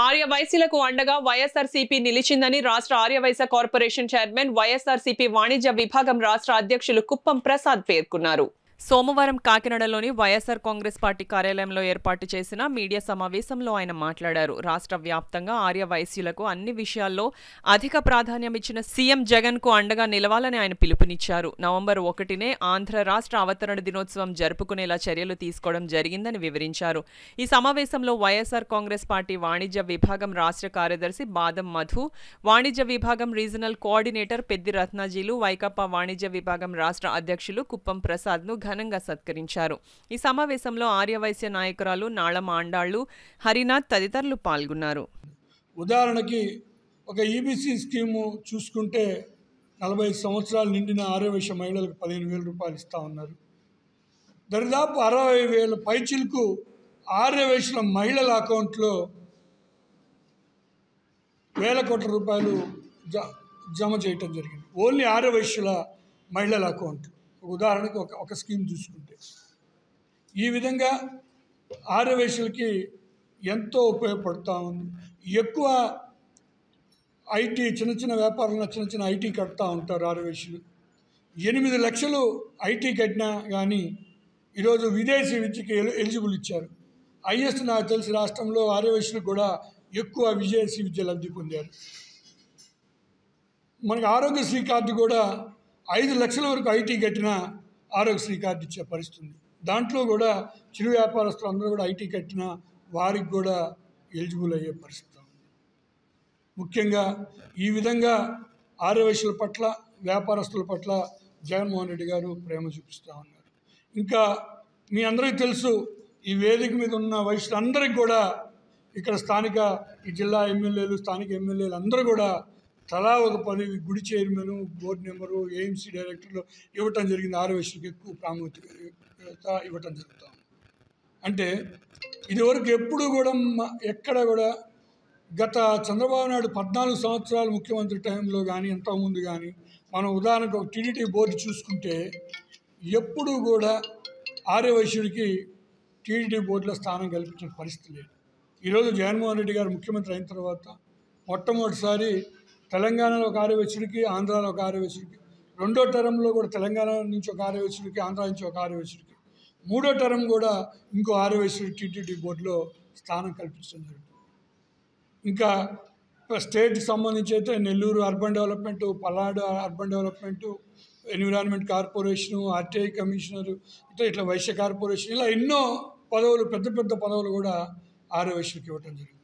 ఆర్యవైశ్యులకు అండగా వైఎస్ఆర్సీపీ నిలిచిందని రాష్ట్ర ఆర్యవైశ్య కార్పొరేషన్ చైర్మన్, వైఎస్ఆర్సీపీ వాణిజ్య విభాగం రాష్ట్ర అధ్యక్షులు కుప్పం ప్రసాద్ పేర్కొన్నారు. సోమవారం కాకినాడలోని వైఎస్ఆర్ కాంగ్రెస్ పార్టీ కార్యాలయంలో ఏర్పాటు చేసిన మీడియా సమావేశంలో ఆయన మాట్లాడారు. రాష్ట్ర వ్యాప్తంగా ఆర్యవైశ్యులకు అన్ని విషయాల్లో అధిక ప్రాధాన్యం ఇచ్చిన సీఎం జగన్ కు అండగా నిలవాలని ఆయన పిలుపునిచ్చారు. నవంబర్ 1నే ఆంధ్ర రాష్ట్ర అవతరణ దినోత్సవం జరుపుకునేలా చర్యలు తీసుకోవడం జరిగిందని వివరించారు. ఈ సమావేశంలో వైఎస్ఆర్ కాంగ్రెస్ పార్టీ వాణిజ్య విభాగం రాష్ట్ర కార్యదర్శి బాదం మధు, వాణిజ్య విభాగం రీజనల్ కోఆర్డినేటర్ పెద్ది రత్నాజీలు, వైకాపా వాణిజ్య విభాగం రాష్ట్ర అధ్యక్షులు కుప్పం ప్రసాద్ ను ఘనంగా సత్కరించారు. ఈ సమావేశంలో ఆర్యవైశ్య నాయకురాలు నాళం ఆండాళ్లు, హరినాథ్ తదితరులు పాల్గొన్నారు. ఉదాహరణకి ఒక ఈబీసీ స్కీము చూసుకుంటే 45 సంవత్సరాలు నిండిన ఆర్యవైశ్య మహిళలకు 15,000 రూపాయలు ఇస్తూ ఉన్నారు. దరిదాపు 60,000 పైచిలకు ఆర్యవైశ్యుల మహిళల అకౌంట్లో వేల కోట్ల రూపాయలు జమ చేయటం జరిగింది. ఓన్లీ ఆర్యవైశ్యుల మహిళల అకౌంట్. ఉదాహరణకు ఒక స్కీమ్ చూసుకుంటే ఈ విధంగా ఆర్యవైశ్యులకి ఎంతో ఉపయోగపడుతూ ఉంది. ఎక్కువ ఐటీ చిన్న వ్యాపారంలో చిన్న ఐటీ కడుతూ ఉంటారు ఆర్యవైశ్యులు. 8 లక్షలు ఐటీ కట్టినా కానీ ఈరోజు విదేశీ విద్యకి ఎలిజిబుల్ ఇచ్చారు. హైయెస్ట్ నాకు తెలిసి రాష్ట్రంలో ఆర్యవైశ్యులు కూడా ఎక్కువ విదేశీ విద్య లబ్ధి పొందారు. మనకి ఆరోగ్యశ్రీ కార్డు కూడా 5 లక్షల వరకు ఐటీ కట్టినా ఆరోగ్యశ్రీ కార్డు ఇచ్చే పరిస్థితి ఉంది. దాంట్లో కూడా చిరు వ్యాపారస్తులు అందరూ కూడా ఐటీ కట్టినా వారికి కూడా ఎలిజిబుల్ అయ్యే పరిస్థితి ఉంది. ముఖ్యంగా ఈ విధంగా ఆర్యవైశ్యుల పట్ల, వ్యాపారస్తుల పట్ల జగన్మోహన్ రెడ్డి గారు ప్రేమ చూపిస్తూ ఉన్నారు. ఇంకా మీ అందరికీ తెలుసు, ఈ వేదిక మీద ఉన్న వైశ్యులందరికీ కూడా ఇక్కడ స్థానిక ఈ జిల్లా ఎమ్మెల్యేలు, స్థానిక ఎమ్మెల్యేలు అందరూ కూడా తలా ఒక పదవి, గుడి చైర్మన్, బోర్డు మెంబరు, ఏఎంసీ డైరెక్టర్లు ఇవ్వటం జరిగింది. ఆర్యవైశ్యులకు ఎక్కువ ప్రాముఖ్యత ఇవ్వటం జరుగుతుంది. అంటే ఇదివరకు ఎప్పుడు కూడా ఎక్కడ కూడా గత చంద్రబాబు నాయుడు 14 సంవత్సరాలు ముఖ్యమంత్రి టైంలో కానీ ఎంతోమంది కానీ మనం ఉదాహరణకు ఒక టీడీటీ బోర్డు చూసుకుంటే ఎప్పుడు కూడా ఆర్యవైశ్యుడికి టీడీటీ బోర్డులో స్థానం కల్పించిన పరిస్థితి లేదు. ఈరోజు జగన్మోహన్ రెడ్డి గారు ముఖ్యమంత్రి అయిన తర్వాత మొట్టమొదటిసారి తెలంగాణలో ఒక ఆర్యవైశ్యుడికి, ఆంధ్రాలో ఒక ఆర్యవైశ్యుడికి, 2వ టర్మ్లో కూడా తెలంగాణ నుంచి ఒక ఆర్యవైశ్యుడికి, ఆంధ్ర నుంచి ఒక ఆర్యవైశ్యుడికి, 3వ టర్మ్ కూడా ఇంకో ఆర్యవైశ్యుడి టీటీడీ బోర్డులో స్థానం కల్పించడం జరుగుతుంది. ఇంకా స్టేట్కి సంబంధించి అయితే Nellore urban development, Palnadu urban development, environment corporation, RTI commissioner, ఇట్లా వైశ్య కార్పొరేషన్, ఇలా ఎన్నో పదవులు, పెద్ద పదవులు కూడా ఆర్యవైశ్యుడికి ఇవ్వటం జరిగింది.